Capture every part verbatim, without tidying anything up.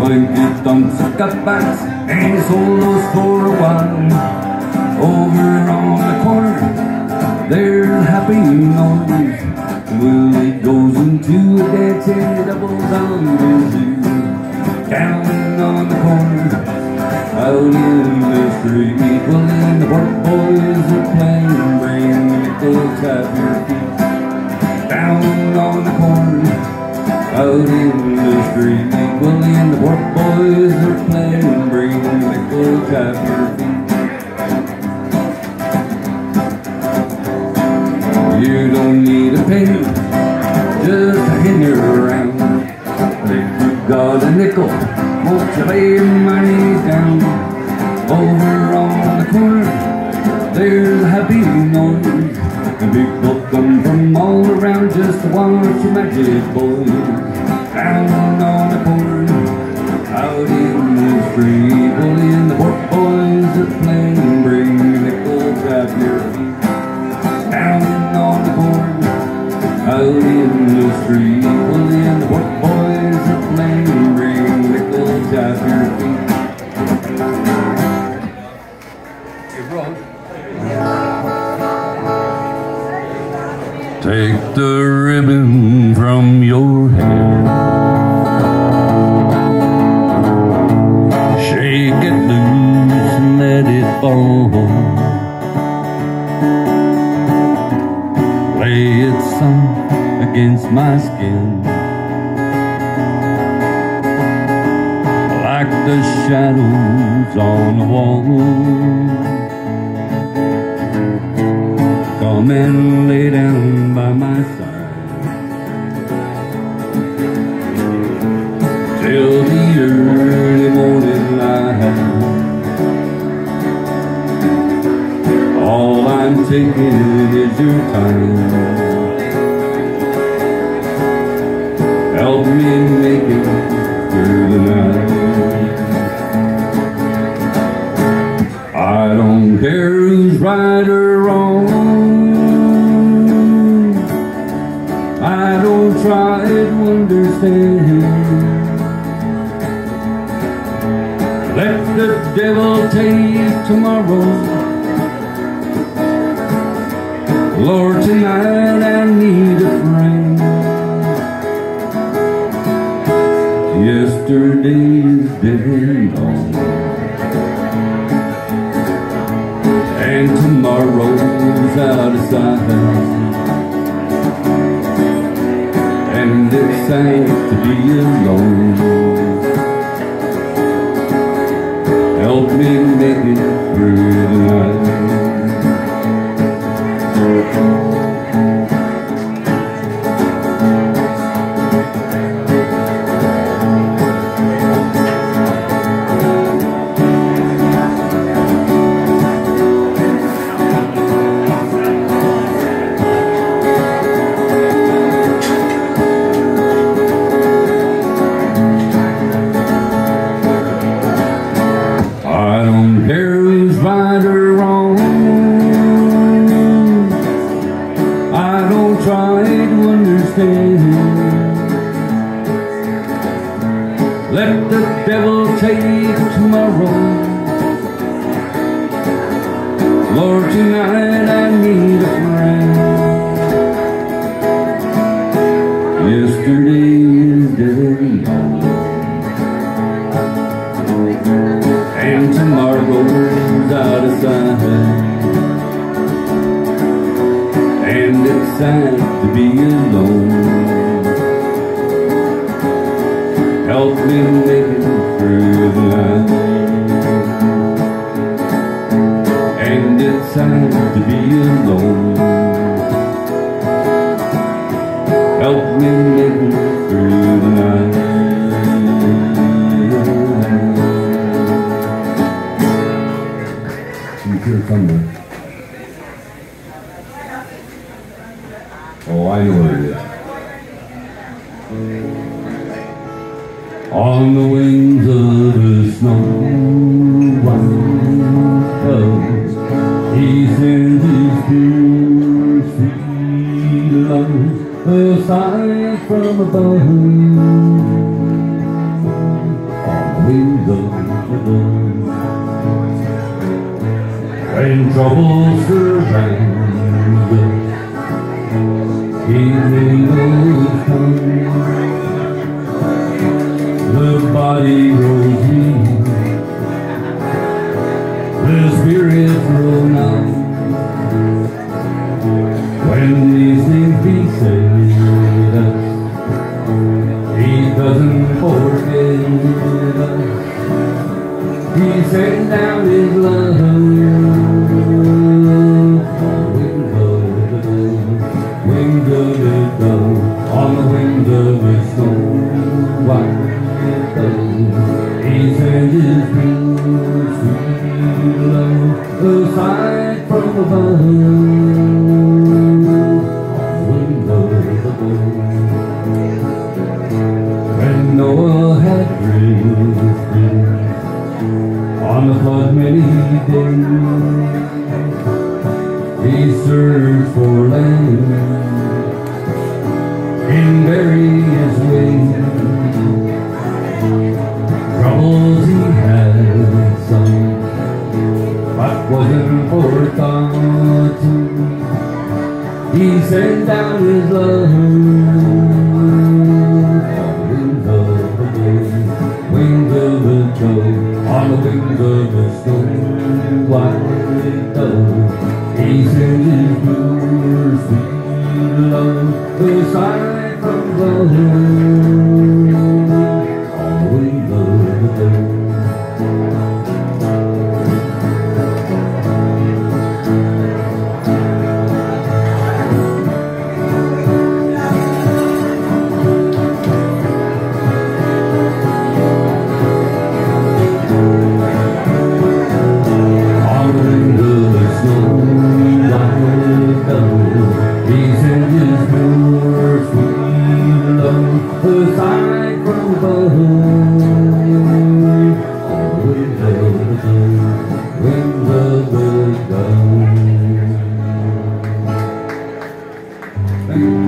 blinky thumps got backs and he sold those for a while. Over on the corner, there's a happy noise. Willie goes into a dance and doubles on his shoes. Down on the corner, out in the street, well, and the work boys are playing, bring nickels at your feet. Down on the corner, out in the street, well, and the work boys are playing, bring nickels at your feet. You don't need a penny, just a penny around. If you've got a nickel, won't you lay your money down? Over on the corner, there's a happy noise. And people come from all around just to watch the magic boys. Down on the corner, out in the street, well, in the work boys are playing, bring nickels at your feet. Down on the corner, out in the street, well, in the work boys are playing, bring nickels at your feet. Hey, bro. Take the ribbon from your hair, shake it loose and let it fall. Lay it soft against my skin, like the shadows on the wall. Come and lay down by my side till the early morning light. All I'm taking is your time. Help me make it through the night. I don't care who's right or wrong, I don't try to understand. Let the devil take tomorrow. Lord, tonight I need a friend. Yesterday is dead and gone, and tomorrow's out of sight. And it's sad to be alone. Help me make it through the night. I don't care who's right or wrong, I don't try to understand. Let the devil take tomorrow. Lord, tonight I need a friend. Yesterday is dead and gone, and tomorrow's out of sight. And it's sad to be alone. Help me make it through the night. And it's sad to be alone. Help me make it through the night. Here somewhere. Oh, I know where it is. On the wings of a snow white dove, he sends his pure sweet love, a sigh from above. wind of the dawn. When troubles surround us, evening will come. The body grows weak, the spirit grows numb. When these things beset us, He doesn't forget us. He sent down His love. Wind of the dawn, on the wind of the storm, white dawn, He sent His pure sweet love, a sight from above. Wind of the dawn. When Noah had drifted on the flood many days, he searched for land in various ways. Troubles he had some, but wasn't forethought to. He sent down His love. Wind of the day, wind of the dawn, on the wings of the storm, white dove. He sent His pure sweet love, the sight from above. On the wind of the dawn. He sent His pure sweet love, the sight from above. On the wind of the dawn, wind of the dawn. Thank you.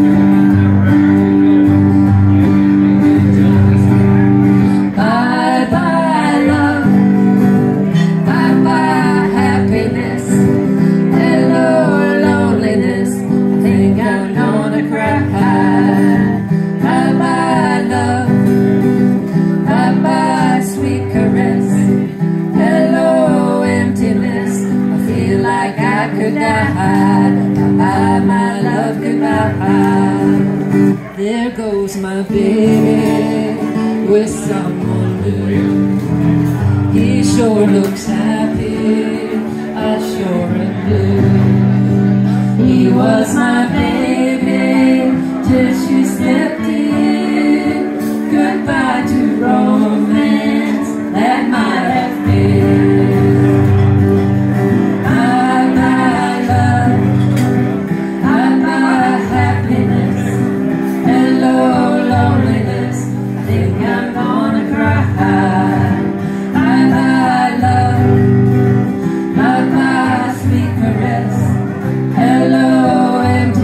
Bye bye love, bye bye happiness. Hello loneliness, I think I'm gonna cry. Bye bye love, bye bye sweet caress. Hello emptiness, I feel like I could die. Bye my love, goodbye. There goes my baby with someone new. He sure looks happy, I sure am blue. He was my baby till she stepped in. Goodbye to romance that might have been. Bye bye love, bye bye happiness. Hello loneliness, I think I'm gonna cry. Bye bye love, bye bye sweet caress. Hello empty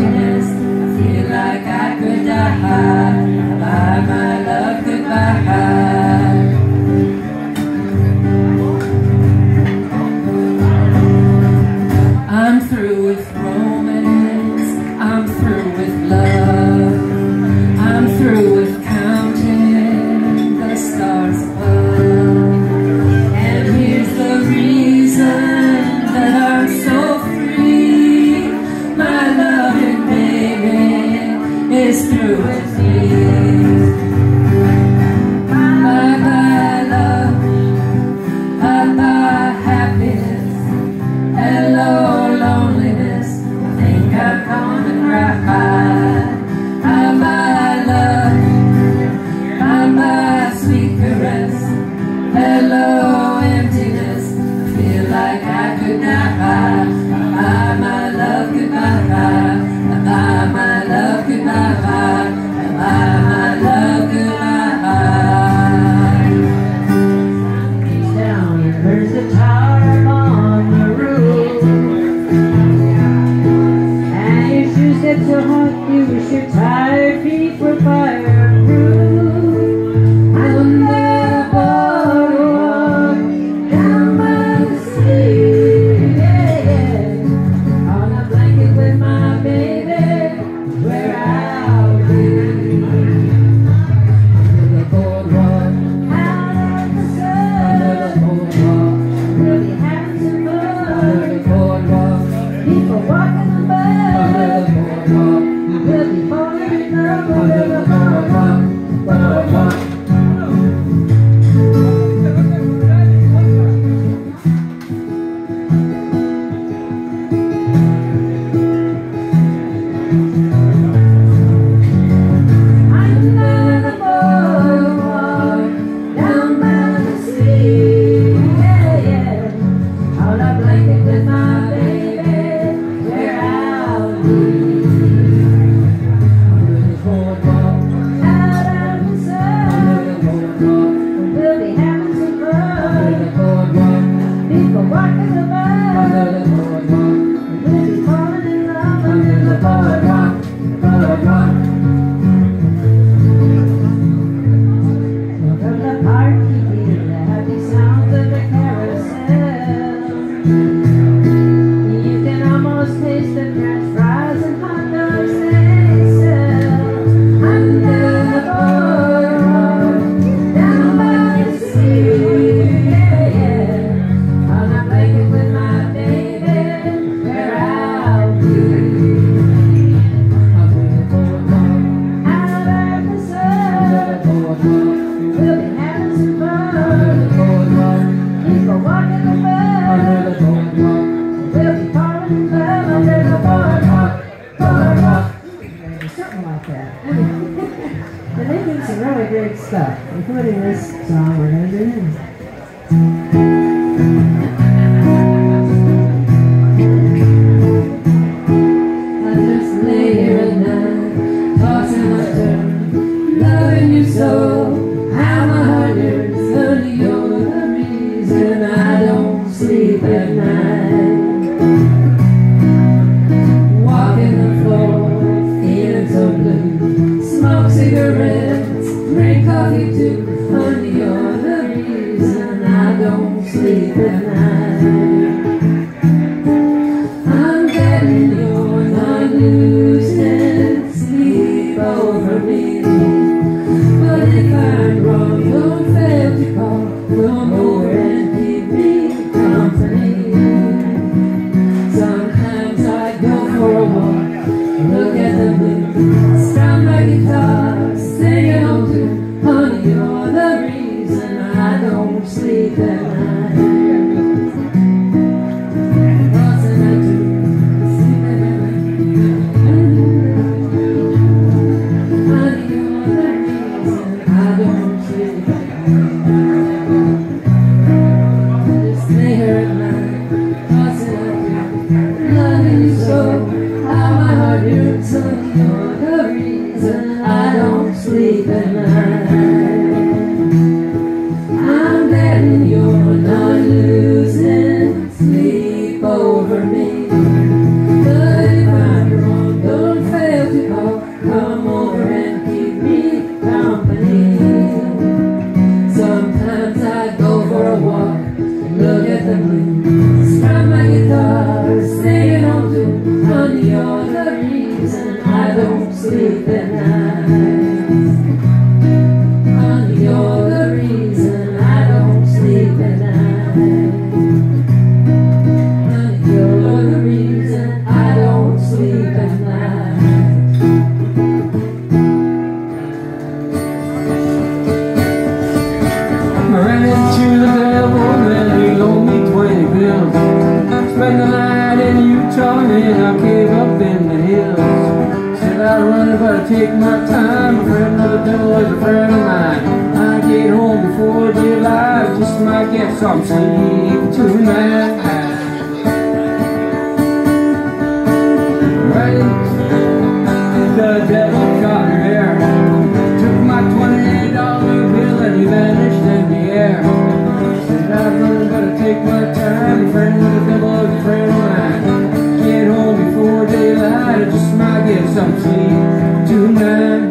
stuff, including this song we're going to do now. I just lay here at night, tossing my turn, loving you so. How my heart yearns, honey, you're the reason I don't sleep at night. Walking the floor, feeling so blue, smoke cigarettes, drink coffee too. Honey, you're the reason I don't sleep at night. I'm getting your non-losing sleep over me. But if I'm wrong, don't fail to call. Come over and keep me company. Sometimes I go for a walk, look at the moon, strum my guitar, sing an old tune. Honey, you're the reason I don't sleep at night. What's the night to sleep at night? Honey, you're the reason I don't sleep at night. Just lay here at night, tossing at you, loving you so. How my heart yearns, honey, you're the reason I don't sleep at night. I'm betting you're not losing sleep over me. But if I'm wrong, don't fail to call. Come over and keep me company. Sometimes I go for a walk, look at the moon, strum my guitar, sing an old tune. Honey, you're the reason I don't sleep at night. Honey, you're the reason I don't sleep at night. Honey, you're the reason I don't sleep at night. I ran into the devil and he loaned me twenty bills. Spent the night in Utah and I came up in the hills. Said I'd run but I'd take my time. A friend of the devil is a friend of mine. I get home before daylight, just might get some sleep tonight. Right into the devil caught me there. Took my twenty dollar bill and he vanished in the air. Said I'd run but I'd take my time. A friend of the devil is a friend of mine. Get home before daylight, I just might get some sleep tonight.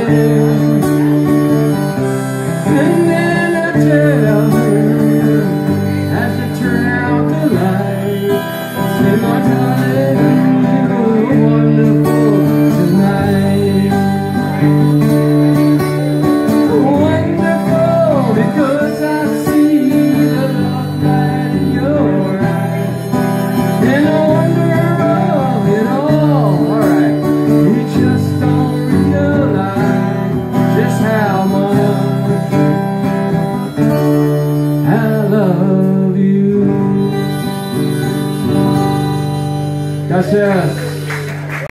And then I tell her, as I turn out the light, say, my darling, you're wonderful tonight. Wonderful because I see the love light in your eyes. And I wonder of it all, alright, you just don't realize just how much I love you. Gracias.